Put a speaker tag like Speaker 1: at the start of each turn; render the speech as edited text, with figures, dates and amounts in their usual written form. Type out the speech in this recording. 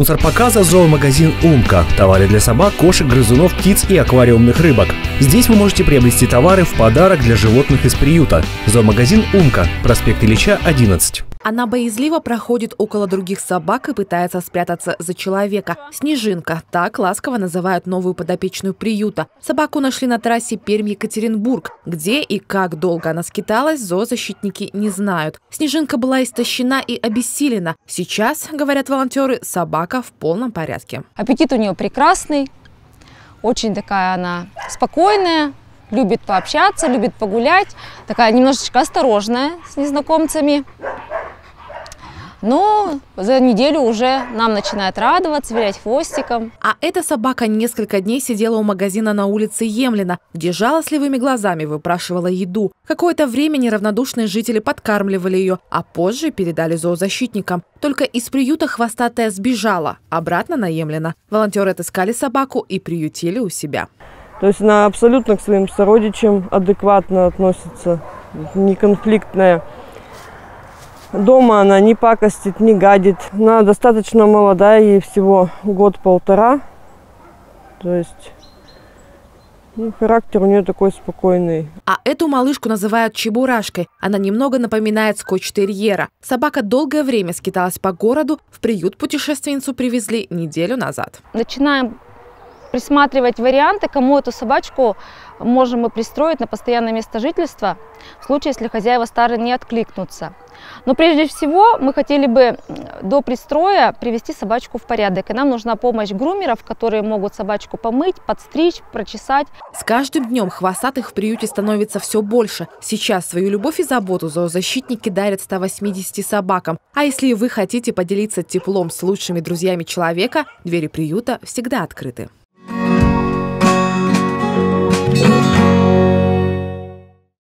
Speaker 1: Спонсор показа – зоомагазин «Умка». Товары для собак, кошек, грызунов, птиц и аквариумных рыбок. Здесь вы можете приобрести товары в подарок для животных из приюта. Зоомагазин «Умка», проспект Ильича, 11.
Speaker 2: Она боязливо проходит около других собак и пытается спрятаться за человека. Снежинка – так ласково называют новую подопечную приюта. Собаку нашли на трассе Пермь-Екатеринбург. Где и как долго она скиталась, зоозащитники не знают. Снежинка была истощена и обессилена. Сейчас, говорят волонтеры, собака в полном порядке.
Speaker 3: Аппетит у нее прекрасный, очень такая она спокойная, любит пообщаться, любит погулять, такая немножечко осторожная с незнакомцами. Но за неделю уже нам начинает радоваться, вилять хвостиком.
Speaker 2: А эта собака несколько дней сидела у магазина на улице Емлина, где жалостливыми глазами выпрашивала еду. Какое-то время неравнодушные жители подкармливали ее, а позже передали зоозащитникам. Только из приюта хвостатая сбежала обратно на Емлина. Волонтеры отыскали собаку и приютили у себя.
Speaker 4: То есть она абсолютно к своим сородичам адекватно относится, не конфликтная. Дома она не пакостит, не гадит. Она достаточно молодая, ей всего год-полтора. То есть характер у нее такой спокойный.
Speaker 2: А эту малышку называют чебурашкой. Она немного напоминает скотч-терьера. Собака долгое время скиталась по городу. В приют путешественницу привезли неделю назад.
Speaker 3: Начинаем присматривать варианты, кому эту собачку можем мы пристроить на постоянное место жительства, в случае, если хозяева старые не откликнутся. Но прежде всего мы хотели бы до пристроя привести собачку в порядок. И нам нужна помощь грумеров, которые могут собачку помыть, подстричь, прочесать.
Speaker 2: С каждым днем хвостатых в приюте становится все больше. Сейчас свою любовь и заботу зоозащитники дарят 180 собакам. А если вы хотите поделиться теплом с лучшими друзьями человека, двери приюта всегда открыты.